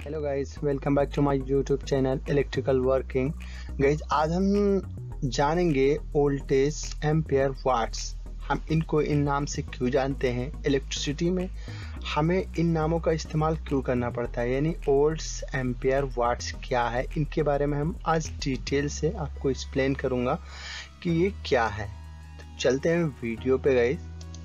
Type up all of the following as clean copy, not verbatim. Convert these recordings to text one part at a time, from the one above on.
Hello guys, welcome back to my YouTube channel electrical working. Guys, आज हम जानेंगे voltage, ampere, watts. हम इनको इन नाम से क्यों जानते हैं, इलेक्ट्रिसिटी में हमें इन नामों का इस्तेमाल क्यों करना पड़ता है, यानी वोल्ट्स, एम्पियर, वाट्स क्या है, इनके बारे में हम आज डिटेल से आपको एक्सप्लेन करूंगा कि ये क्या है। तो चलते हैं वीडियो पे गाइस।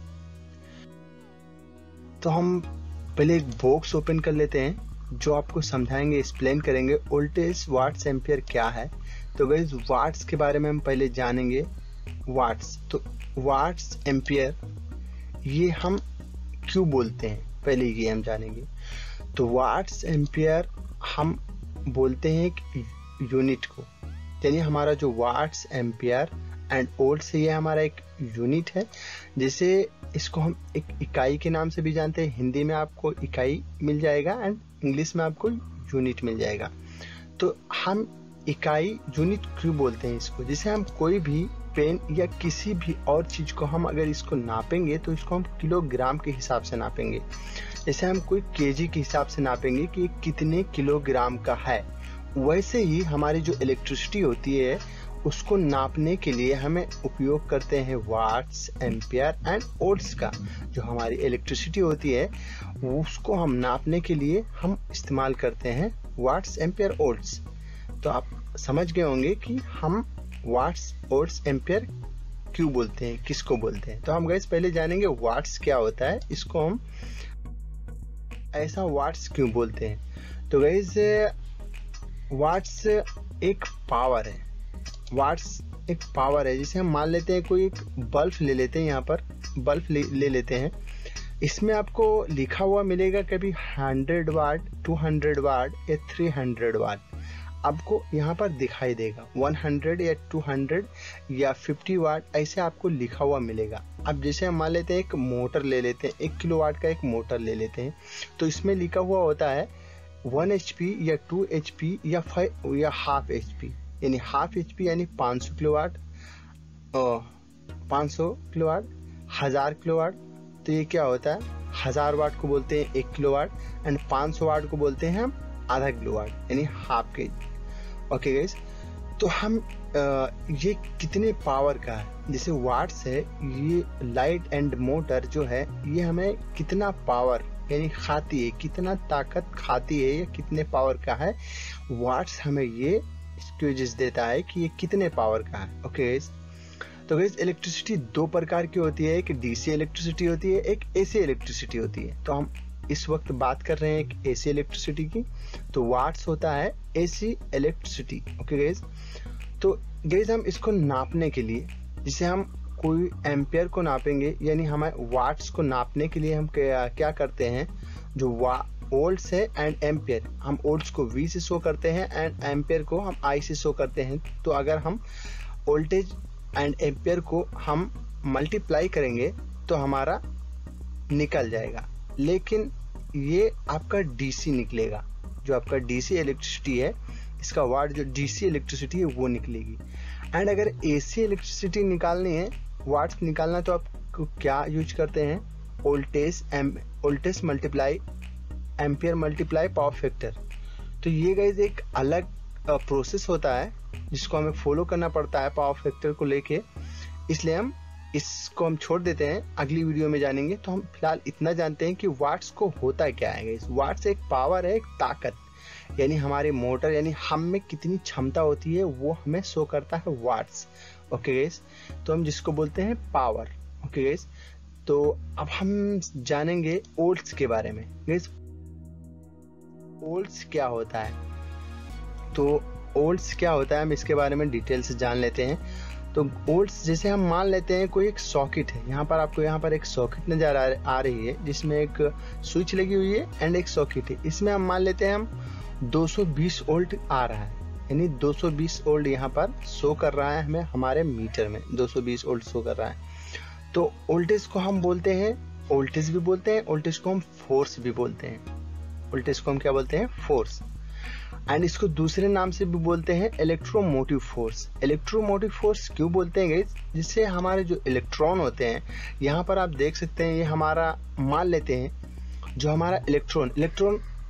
तो हम पहले एक बॉक्स ओपन कर लेते हैं जो आपको समझाएंगे, एक्सप्लेन करेंगे वोल्टेज, वाट्स, एम्पियर क्या है। तो गाइस, वाट्स के बारे में हम पहले जानेंगे। वाट्स, तो वाट्स, एम्पियर ये हम क्यों बोलते हैं, पहले ये हम जानेंगे। तो वाट्स, एम्पियर हम बोलते हैं एक यूनिट को, यानी हमारा जो वाट्स, एम्पियर एंड वोल्ट्स, ये हमारा एक यूनिट है। जैसे इसको हम एक इकाई के नाम से भी जानते हैं। हिंदी में आपको इकाई मिल जाएगा एंड इंग्लिश में आपको यूनिट मिल जाएगा। तो हम इकाई, यूनिट क्यों बोलते हैं इसको, जैसे हम कोई भी पेन या किसी भी और चीज को हम अगर इसको नापेंगे तो इसको हम किलोग्राम के हिसाब से नापेंगे। जैसे हम कोई केजी के हिसाब से नापेंगे कि कितने किलोग्राम का है, वैसे ही हमारी जो इलेक्ट्रिसिटी होती है उसको नापने के लिए हमें उपयोग करते हैं वाट्स, एम्पियर एंड वोल्ट्स का। जो हमारी इलेक्ट्रिसिटी होती है उसको हम नापने के लिए हम इस्तेमाल करते हैं वाट्स, एम्पियर, वोल्ट्स। तो आप समझ गए होंगे कि हम वाट्स, वोल्ट्स, एम्पियर क्यों बोलते हैं, किसको बोलते हैं। तो हम गाइस पहले जानेंगे वाट्स क्या होता है, इसको हम ऐसा वाट्स क्यों बोलते हैं। तो गाइस, वाट्स एक पावर है। वाट्स एक पावर है। जैसे हम मान लेते हैं कोई एक बल्ब ले लेते हैं, यहाँ पर बल्ब ले लेते हैं, इसमें आपको लिखा हुआ मिलेगा कभी 100 वाट, 200 वाट या 300 वाट। आपको यहाँ पर दिखाई देगा 100 या 200 या 50 वाट, ऐसे आपको लिखा हुआ मिलेगा। अब जैसे हम मान लेते हैं एक मोटर ले लेते हैं, 1 किलोवाट का एक मोटर ले लेते हैं, तो इसमें लिखा हुआ होता है 1 HP या 2 HP या 5 या हाफ HP, यानी हाफ HP यानी 500 किलोवाट, 500 किलोवाट, 1000 किलोवाट। तो ये क्या होता है, 1000 वाट को बोलते हैं 1 किलोवाट एंड 500 वाट को बोलते हैं हम आधा किलोवाट, यानी हाफ के। ओके गाइस, तो हम ये कितने पावर का है, जैसे वाट्स है, ये लाइट एंड मोटर जो है ये हमें कितना पावर यानी खाती है, कितना ताकत खाती है, ये कितने पावर का है, वाट्स हमें ये एक्सक्यूजेस देता है कि ये कितने पावर का है। ओके गाइस, तो गाइस इलेक्ट्रिसिटी दो प्रकार की होती है, एक डीसी इलेक्ट्रिसिटी होती है, एक एसी इलेक्ट्रिसिटी होती है। तो हम इस वक्त बात कर रहे हैं एक एसी इलेक्ट्रिसिटी की। तो वाट्स होता है एसी इलेक्ट्रिसिटी। ओके गाइस, तो गाइस हम इसको नापने के लिए, जैसे हम कोई एम्पियर को नापेंगे, यानी हमें वाट्स को नापने के लिए हम क्या करते हैं, जो वोल्ट्स है एंड एम्पियर, हम वोल्ट्स को V से शो करते हैं एंड एम्पियर को हम I से शो करते हैं। तो अगर हम वोल्टेज एंड एम्पियर को हम मल्टीप्लाई करेंगे तो हमारा निकल जाएगा, लेकिन ये आपका DC निकलेगा। जो आपका DC इलेक्ट्रिसिटी है, इसका वाट जो DC इलेक्ट्रिसिटी है वो निकलेगी। एंड अगर AC इलेक्ट्रिसिटी निकालनी है, वाट्स निकालना, तो आप क्या यूज करते हैं, voltage multiply ampere multiply power factor. तो ये गाइस एक अलग प्रोसेस होता है जिसको हमें फॉलो करना पड़ता है पावर फैक्टर को लेके, इसलिए हम इसको छोड़ देते हैं, अगली वीडियो में जानेंगे। तो हम फिलहाल इतना जानते हैं कि वाट्स को होता क्या है गाइस। वाट्स एक पावर है, एक ताकत, यानी हमारे मोटर यानी हम में कितनी क्षमता होती है वो हमें शो करता है वाट्स। ओके गाइस, तो हम जिसको बोलते हैं पावर। ओके गाइस, तो अब हम जानेंगे वोल्ट्स के बारे में। गाइस, वोल्ट्स क्या होता है, तो वोल्ट्स क्या होता है हम इसके बारे में डिटेल से जान लेते हैं। तो वोल्ट्स, जैसे हम मान लेते हैं कोई एक सॉकेट है, यहाँ पर आपको यहाँ पर एक सॉकेट नजर आ रही है जिसमें एक स्विच लगी हुई है एंड एक सॉकेट है। इसमें हम मान लेते हैं हम 220 वोल्ट आ रहा है, यानी 220 वोल्ट यहाँ पर शो कर रहा है हमें, हमारे मीटर में 220 वोल्ट शो कर रहा है। तो वोल्टेज को हम बोलते हैं, वोल्टेज भी बोलते हैं, वोल्टेज को हम फोर्स भी बोलते हैं। वोल्टेज को हम क्या बोलते हैं, फोर्स। एंड इसको दूसरे नाम से भी बोलते हैं इलेक्ट्रोमोटिव फोर्स। इलेक्ट्रोमोटिव फोर्स क्यों बोलते हैं गाइस, जिससे हमारे जो इलेक्ट्रॉन होते हैं, यहाँ पर आप देख सकते हैं, ये हमारा मान लेते हैं जो हमारा इलेक्ट्रॉन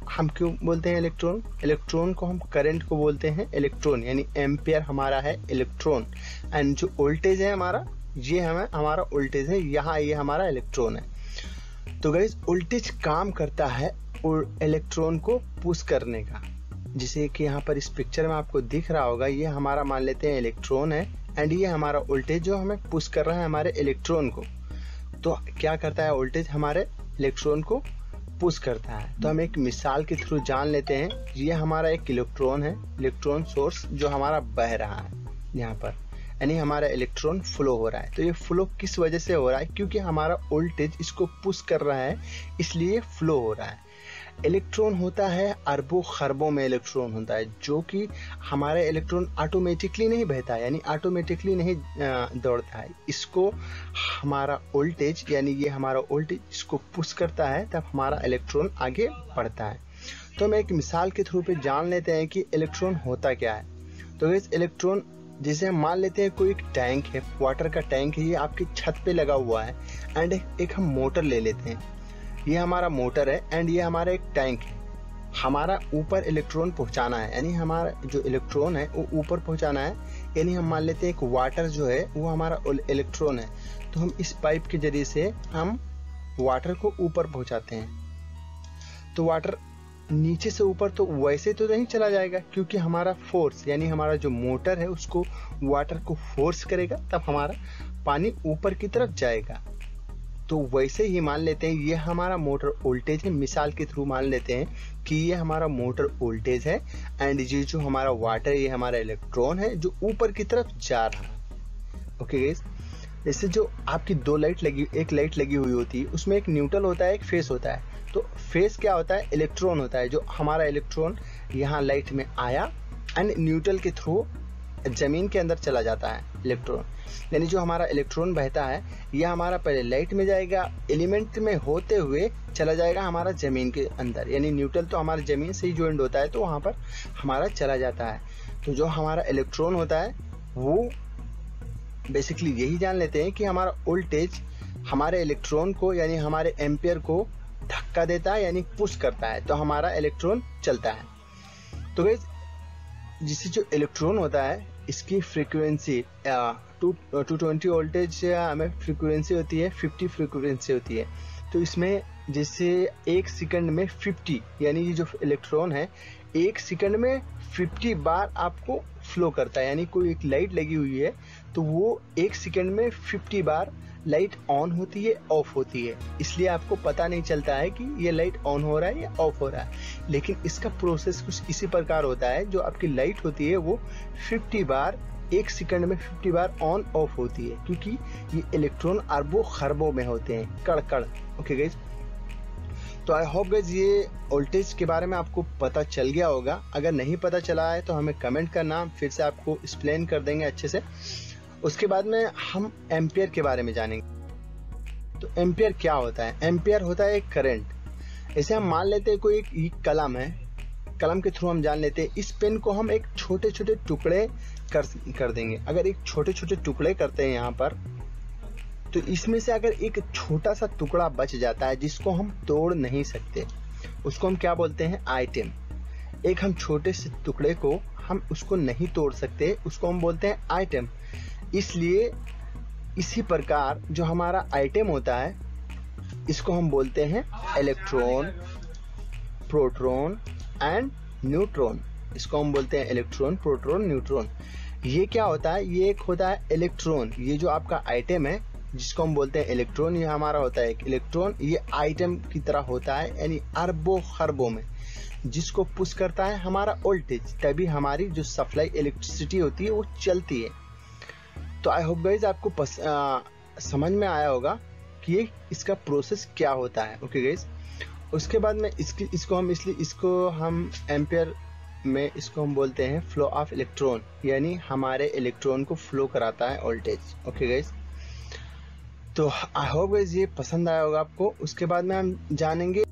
हम क्यों बोलते हैं इलेक्ट्रॉन? इलेक्ट्रॉन को हम करंट को बोलते हैं इलेक्ट्रॉन, यानी एम्पियर हमारा है इलेक्ट्रॉन, एंड जो वोल्टेज है हमारा, ये हमारा वोल्टेज है, यहाँ ये हमारा इलेक्ट्रॉन है। तो गाइस वोल्टेज काम करता है और इलेक्ट्रॉन को पुश करने का, जिसे कि यहाँ पर इस पिक्चर में आपको दिख रहा होगा, ये हमारा मान लेते हैं इलेक्ट्रॉन है, एंड ये हमारा वोल्टेज जो हमें पुश कर रहा है हमारे इलेक्ट्रॉन को। तो क्या करता है वोल्टेज? हमारे इलेक्ट्रॉन को पुश करता है। तो हम एक मिसाल के थ्रू जान लेते हैं। ये हमारा एक इलेक्ट्रॉन है, इलेक्ट्रॉन सोर्स जो हमारा बह रहा है यहाँ पर, यानी हमारा इलेक्ट्रॉन फ्लो हो रहा है। तो ये फ्लो किस वजह से हो रहा है? क्योंकि हमारा वोल्टेज इसको पुश कर रहा है, इसलिए फ्लो हो रहा है। इलेक्ट्रॉन होता है अरबों खरबों में इलेक्ट्रॉन होता है, जो कि हमारा इलेक्ट्रॉन ऑटोमेटिकली नहीं बहता है, यानी ऑटोमेटिकली नहीं दौड़ता है। इसको हमारा वोल्टेज, यानी ये हमारा वोल्टेज इसको पुश करता है, तब हमारा इलेक्ट्रॉन आगे बढ़ता है। तो हम एक मिसाल के थ्रू पे जान लेते हैं कि इलेक्ट्रॉन होता क्या है। तो इस इलेक्ट्रॉन, जिसे हम मान लेते हैं कोई एक टैंक है, वाटर का टैंक है, ये आपकी छत पे लगा हुआ है, एंड एक हम मोटर ले लेते हैं। ये हमारा मोटर है एंड ये हमारा एक टैंक है। हमारा ऊपर इलेक्ट्रॉन पहुंचाना है, यानी हमारा जो इलेक्ट्रॉन है वो ऊपर पहुंचाना है, यानी हम मान लेते हैं एक वाटर जो है वो हमारा इलेक्ट्रॉन है। तो हम इस पाइप के जरिए से हम वाटर को ऊपर पहुंचाते हैं। तो वाटर नीचे से ऊपर तो वैसे तो नहीं चला जाएगा, क्योंकि हमारा फोर्स, यानी हमारा जो मोटर है उसको वाटर को फोर्स करेगा, तब हमारा पानी ऊपर की तरफ जाएगा। तो वैसे ही मान लेते हैं ये हमारा मोटर वोल्टेज है। मिसाल के थ्रू मान लेते हैं कि ये हमारा मोटर वोल्टेज है, एंड ये जो हमारा वाटर, ये हमारा इलेक्ट्रॉन है जो ऊपर की तरफ जा रहा है। ओके गाइस, जैसे जो आपकी दो लाइट लगी, एक लाइट लगी हुई होती है, उसमें एक न्यूट्रल होता है, एक फेस होता है। तो फेस क्या होता है? इलेक्ट्रॉन होता है। जो हमारा इलेक्ट्रॉन यहाँ लाइट में आया एंड न्यूट्रल के थ्रू जमीन के अंदर चला जाता है इलेक्ट्रॉन, यानी जो हमारा इलेक्ट्रॉन बहता है यह हमारा पहले लाइट में जाएगा, एलिमेंट में होते हुए चला जाएगा हमारा जमीन के अंदर, यानी न्यूट्रल तो हमारे जमीन से ही ज्वाइंट होता है, तो वहां पर हमारा चला जाता है। तो जो हमारा इलेक्ट्रॉन होता है वो बेसिकली यही जान लेते हैं कि हमारा वोल्टेज हमारे इलेक्ट्रॉन को, यानी हमारे एम्पियर को धक्का देता है, यानी पुश करता है, तो हमारा इलेक्ट्रॉन चलता है। तो गाइस, जिससे जो इलेक्ट्रॉन होता है इसकी फ्रीक्वेंसी 220 वोल्टेज हमें फ्रीक्वेंसी होती है, 50 फ्रीक्वेंसी होती है। तो इसमें जैसे एक सेकंड में 50, यानी ये जो इलेक्ट्रॉन है एक सेकंड में 50 बार आपको फ्लो करता है, यानी कोई एक लाइट लगी हुई है तो वो एक सेकंड में 50 बार लाइट ऑन होती है, ऑफ होती है। इसलिए आपको पता नहीं चलता है कि ये लाइट ऑन हो रहा है या ऑफ हो रहा है, लेकिन इसका प्रोसेस कुछ इसी प्रकार होता है। जो आपकी लाइट होती है वो 50 बार, एक सेकंड में 50 बार ऑन ऑफ होती है, क्योंकि ये इलेक्ट्रॉन अरबों खरबों में होते हैं, कण कण। ओके गाइस, तो आई होप गाइस ये वोल्टेज के बारे में आपको पता चल गया होगा। अगर नहीं पता चला है तो हमें कमेंट करना, फिर से आपको एक्सप्लेन कर देंगे अच्छे से। उसके बाद में हम एम्पियर के बारे में जानेंगे। तो एम्पियर क्या होता है? एम्पियर होता है एक करंट। ऐसे हम मान लेते हैं कोई एक कलम है, कलम के थ्रू हम जान लेते हैं इस पेन को हम एक छोटे छोटे टुकड़े कर देंगे। अगर एक छोटे छोटे टुकड़े करते हैं यहाँ पर, तो इसमें से अगर एक छोटा सा टुकड़ा बच जाता है जिसको हम तोड़ नहीं सकते, उसको हम क्या बोलते हैं? आइटम। एक हम छोटे से टुकड़े को हम उसको नहीं तोड़ सकते, उसको हम बोलते हैं आइटम। इसलिए इसी प्रकार जो हमारा आइटम होता है इसको हम बोलते हैं इलेक्ट्रॉन, प्रोटॉन एंड न्यूट्रॉन। इसको हम बोलते हैं इलेक्ट्रॉन, प्रोटॉन, न्यूट्रॉन। ये क्या होता है? ये एक होता है इलेक्ट्रॉन, ये जो आपका आइटम है जिसको हम बोलते हैं इलेक्ट्रॉन, ये हमारा होता है एक इलेक्ट्रॉन। ये आइटम की तरह होता है, यानी अरबों खरबों में, जिसको पुश करता है हमारा वोल्टेज, तभी हमारी जो सप्लाई इलेक्ट्रिसिटी होती है वो चलती है। तो आई होप गाइज आपको समझ में आया होगा कि ये इसका प्रोसेस क्या होता है। ओके गाइज, उसके बाद में इसको हम एम्पियर में इसको हम बोलते हैं फ्लो ऑफ इलेक्ट्रॉन, यानी हमारे इलेक्ट्रॉन को फ्लो कराता है वोल्टेज। ओके गाइज, तो आई होप गाइज ये पसंद आया होगा आपको। उसके बाद में हम जानेंगे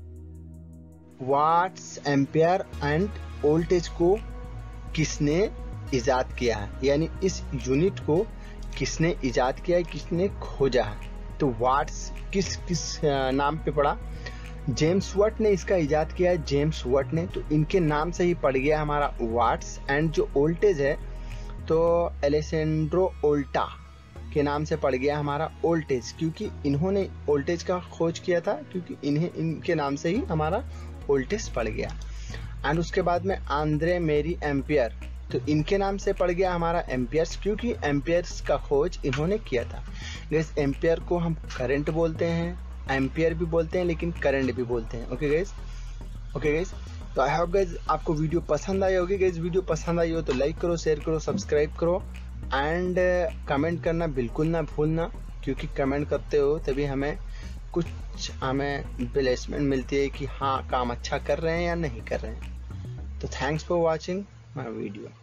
वाट्स, एम्पियर एंड वोल्टेज को किसने इजाद किया है, यानी इस यूनिट को किसने इजाद किया है, किसने खोजा है। तो वाट्स किस नाम पे पड़ा? जेम्स वाट ने इसका इजाद किया है, जेम्स वाट ने, तो इनके नाम से ही पड़ गया हमारा वाट्स। एंड जो वोल्टेज है तो एलेसेंड्रो वोल्टा के नाम से पड़ गया हमारा वोल्टेज, क्योंकि इन्होंने वोल्टेज का खोज किया था, क्योंकि इनके नाम से ही हमारा वोल्टेज पड़ गया। एंड उसके बाद में आंद्रे मेरी एम्पियर, तो इनके नाम से पड़ गया हमारा एम्पियर्स, क्योंकि एम्पियर्स का खोज इन्होंने किया था। गैस एम्पियर को हम करंट बोलते हैं, एम्पियर भी बोलते हैं, लेकिन करंट भी बोलते हैं। ओके गाइस, तो आई होप गाइस आपको वीडियो पसंद आई होगी। गाइस वीडियो पसंद आई हो तो लाइक करो, शेयर करो, सब्सक्राइब करो एंड कमेंट करना बिल्कुल ना भूलना, क्योंकि कमेंट करते हो तभी हमें प्लेसमेंट मिलती है कि हाँ काम अच्छा कर रहे हैं या नहीं कर रहे हैं। तो thanks for watching my video.